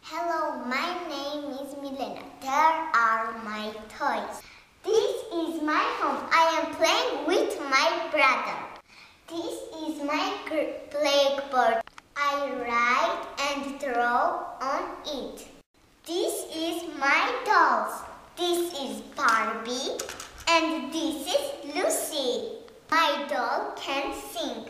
Hello, my name is Milena. There are my toys. This is my home. I am playing with my brother. This is my blackboard. I write and draw on it. This is my dolls. This is Barbie and this is Lucy. My doll can sing.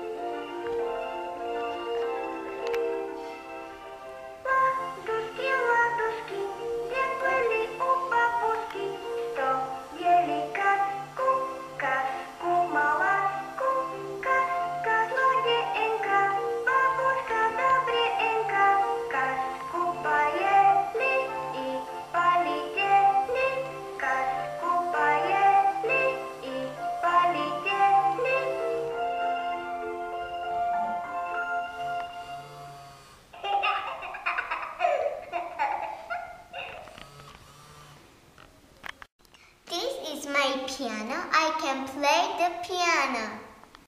This is my piano. I can play the piano.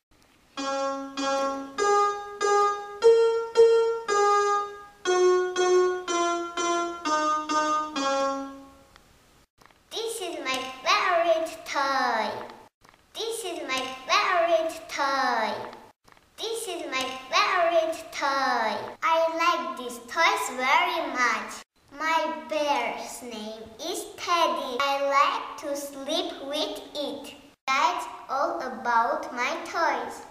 This is my favorite toy. This is my favorite toy. This is my favorite toy. I like these toys very much. My bear's name is Teddy. I like to sleep with it. That's all about my toys.